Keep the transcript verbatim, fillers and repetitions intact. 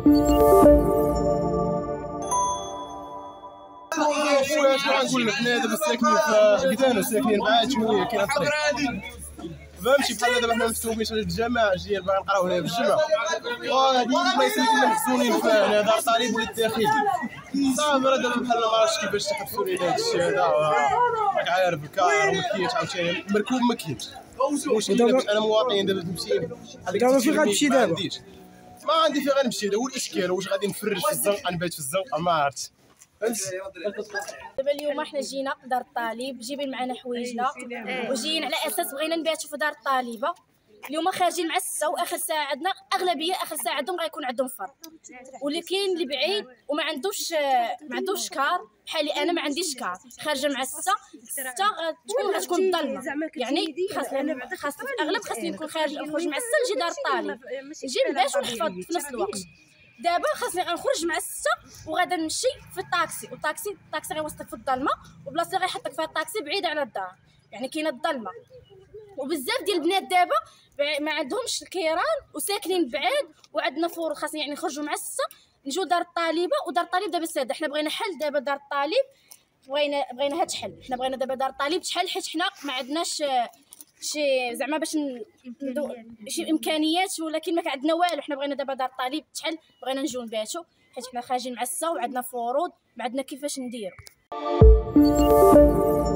خويا شنو غنقول لك، حنا دابا ساكنين في كدانو، ساكنين بعاد شويه كاين الطريق، فهمتي؟ بحال دابا حنا مفتوحين بالجامع جايين باغي نقراو هنا بالجامع، وهادي البلايص اللي كنا محزونين فيها هنا دار طالب ولا الداخلي، صافي راه دابا بحال ما عرفتش كيفاش تحفوا لينا هاد الشيء هذا، راك عارف الكار ما كاينش عاوتاني المركوب ما كاينش، المشكله باش انا مواطن دابا تمشي دابا فين غتمشي دابا؟ ما عندي فين غنمشي، هذا هو الاشكال، واش غادي نفرج في الزنقه نبات في الزنقه ما عرفتش. دابا اليوم حنا جينا دار الطالب، جايبين معنا حوايجنا وجايين على اساس بغينا نباتوا في دار الطالبه. اليوم خارجين مع السته واخر ساعه عندنا اغلبيه اخر ساعه عندهم غيكون عندهم فرض، واللي كاين اللي بعيد وما عندوش ما عندوش كار بحالي انا ما عنديش كار، خارجه مع السته السته غتكون غتكون الظلمه، يعني خاصنا خاص في الاغلب خاصني نكون خارج نخرج مع السته نجي دار الطالب نجي نبات ونحفظ في نفس الوقت. دابا خاصني غنخرج مع السته وغادا نمشي في الطاكسي، والطاكسي الطاكسي غيوصلك في الظلمه، وبلاصه اللي غيحطك فيها الطاكسي بعيده على الدار، يعني كاينه الظلمه. وبزاف ديال البنات دابا ما عندهمش الكيران وساكنين بعاد، وعندنا فور خاصني يعني نخرجوا مع السته نجيو دار الطالبه، ودار الطالب دابا ساده، حنا بغينا حل دابا دار الطالب، بغينا بغينا هاد الحل، حنا بغينا دابا دار الطالب تحل، حيت حنا ما عندناش شي زعما باش ندو شي امكانيات، ولكن ما عندنا والو، حنا بغينا دابا دار الطالب تحل، بغينا نجيو نباتوا حيت حنا خارجين مع السته وعندنا فروض ما عندنا كيفاش نديروا.